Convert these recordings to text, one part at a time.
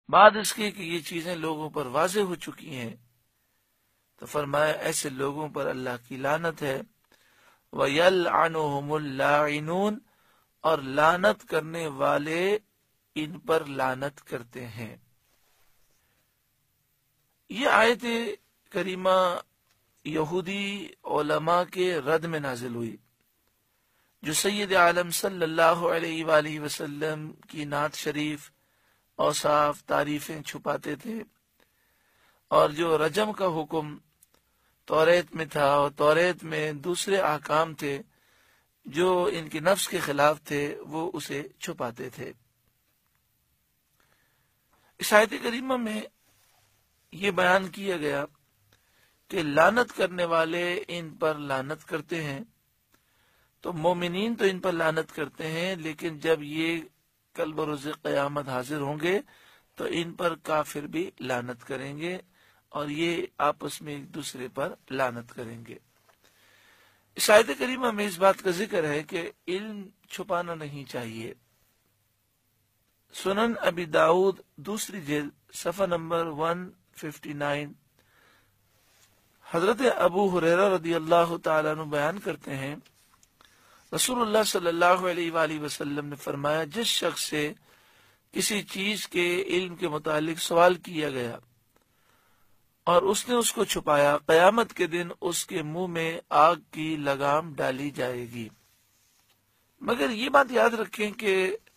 بعد اس کے کہ یہ چیزیں لوگوں پر واضح ہو چکی ہیں، تو فرمایا ایسے لوگوں پر اللہ کی لعنت ہے، وَيَلْعَنُهُمُ اللَّاعِنُونَ، اور لعنت کرنے والے ان پر لعنت کرتے ہیں۔ یہ آیت کریمہ یہودی علماء کے رد میں نازل ہوئی، جو سید عالم صلی اللہ علیہ وآلہ وسلم کی نعت شریف، اوصاف، تعریفیں چھپاتے تھے، اور جو رجم کا حکم توریت میں تھا اور توریت میں دوسرے احکام تھے جو ان کے نفس کے خلاف تھے، وہ اسے چھپاتے تھے۔ اس آیت کریمہ میں یہ بیان کیا گیا کہ لعنت کرنے والے ان پر لعنت کرتے ہیں، تو مومنین تو ان پر لعنت کرتے ہیں، لیکن جب یہ کل بروز قیامت حاضر ہوں گے تو ان پر کافر بھی لعنت کریں گے، اور یہ آپس میں ایک دوسرے پر لعنت کریں گے۔ اس آیت کریمہ میں اس بات کا ذکر ہے کہ علم چھپانا نہیں چاہیے۔ سنن ابی داؤد دوسری جلد صفحہ نمبر 159، حضرت ابو ہریرہ رضی اللہ تعالیٰ عنہ بیان کرتے ہیں، رسول اللہ صلی اللہ علیہ وآلہ وسلم نے فرمایا، جس شخص سے کسی چیز کے علم کے متعلق سوال کیا گیا اور اس نے اس کو چھپایا، قیامت کے دن اس کے منہ میں آگ کی لگام ڈالی جائے گی۔ مگر یہ بات یاد رکھیں کہ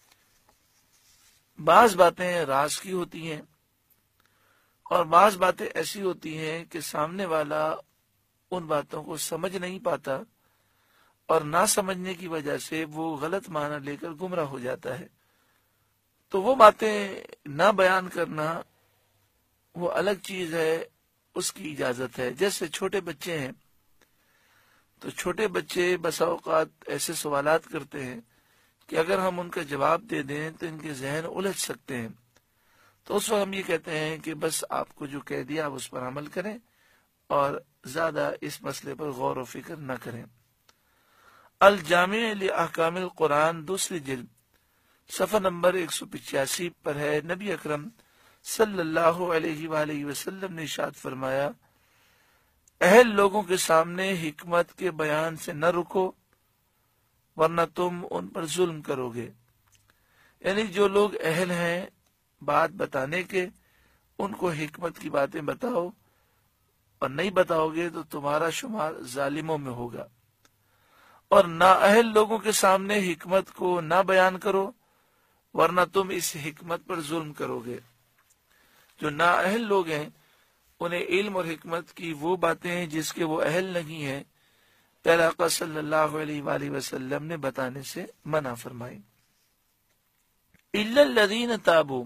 بعض باتیں راز کی ہوتی ہیں اور بعض باتیں ایسی ہوتی ہیں کہ سامنے والا ان باتوں کو سمجھ نہیں پاتا، اور نہ سمجھنے کی وجہ سے وہ غلط معنی لے کر گمراہ ہو جاتا ہے۔ تو وہ باتیں نہ بیان کرنا وہ الگ چیز ہے، اس کی اجازت ہے۔ جیسے چھوٹے بچے ہیں تو چھوٹے بچے بسا اوقات ایسے سوالات کرتے ہیں کہ اگر ہم ان کا جواب دے دیں تو ان کے ذہن الجھ سکتے ہیں، تو اس وقت ہم یہ کہتے ہیں کہ بس آپ کو جو کہہ دیا آپ اس پر عمل کریں اور زیادہ اس مسئلے پر غور و فکر نہ کریں۔ الجامع لاحکام القرآن دوسری جلد صفحہ نمبر 185 پر ہے، نبی اکرم صلی اللہ علیہ وآلہ وسلم نے ارشاد فرمایا، اہل لوگوں کے سامنے حکمت کے بیان سے نہ رکو ورنہ تم ان پر ظلم کرو گے۔ یعنی جو لوگ اہل ہیں بات بتانے کے، ان کو حکمت کی باتیں بتاؤ، اور نہیں بتاؤ گے تو تمہارا شمار ظالموں میں ہوگا۔ اور نااہل لوگوں کے سامنے حکمت کو نہ بیان کرو ورنہ تم اس حکمت پر ظلم کرو گے۔ جو نااہل لوگ ہیں انہیں علم اور حکمت کی وہ باتیں ہیں جس کے وہ اہل نہیں ہیں، پیارے آقا صلی اللہ علیہ وآلہ وسلم نے بتانے سے منع فرمائی۔ الا الذین تابوا،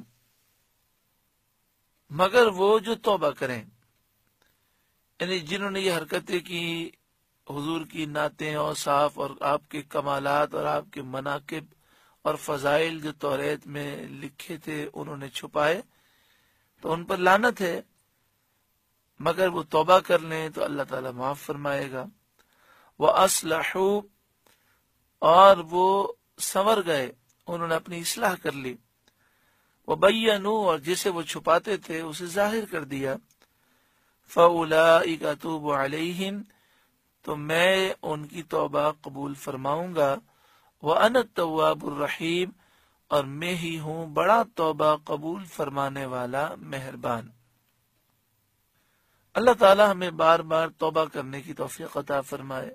مگر وہ جو توبہ کریں، یعنی جنہوں نے یہ حرکتیں کی، حضور کی نعتیں اور اوصاف اور آپ کے کمالات اور آپ کے مناقب اور فضائل جو توریت میں لکھے تھے انہوں نے چھپائے، تو ان پر لعنت ہے۔ مگر وہ توبہ کر لیں تو اللہ تعالیٰ معاف فرمائے گا۔ وَأَصْلَحُوا، اور وہ سنور گئے، انہوں نے اپنی اصلاح کر لی۔ وَبَيَّنُوا، اور جسے وہ چھپاتے تھے اسے ظاہر کر دیا۔ فَأُولَئِكَ أَتُوبُ عَلَيْهِمْ، تو میں ان کی توبہ قبول فرماؤں گا۔ وَأَنَا التَّوَّابُ الرَّحِيمُ، اور میں ہی ہوں بڑا توبہ قبول فرمانے والا مہربان۔ اللہ تعالی ہمیں بار بار توبہ کرنے کی توفیق عطا فرمائے۔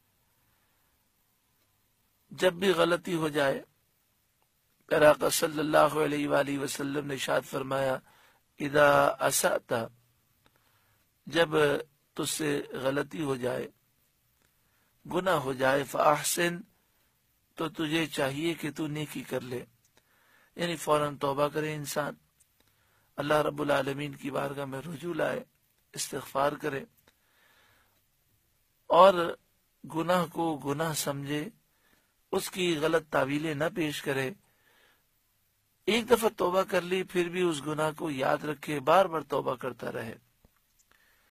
جب بھی غلطی ہو جائے، پیارے آقا صلی اللہ علیہ وآلہ وسلم نے ارشاد فرمایا، اذا اسأت، جب تجھ سے غلطی ہو جائے، گناہ ہو جائے، فاحسن، تو تجھے چاہیے کہ تو نیکی کر لے، یعنی فوراً توبہ کرے انسان، اللہ رب العالمین کی بارگاہ میں رجوع لائے، استغفار کرے، اور گناہ کو گناہ سمجھے، اس کی غلط تعویلیں نہ پیش کرے۔ ایک دفعہ توبہ کر لی پھر بھی اس گناہ کو یاد رکھے، بار بار توبہ کرتا رہے۔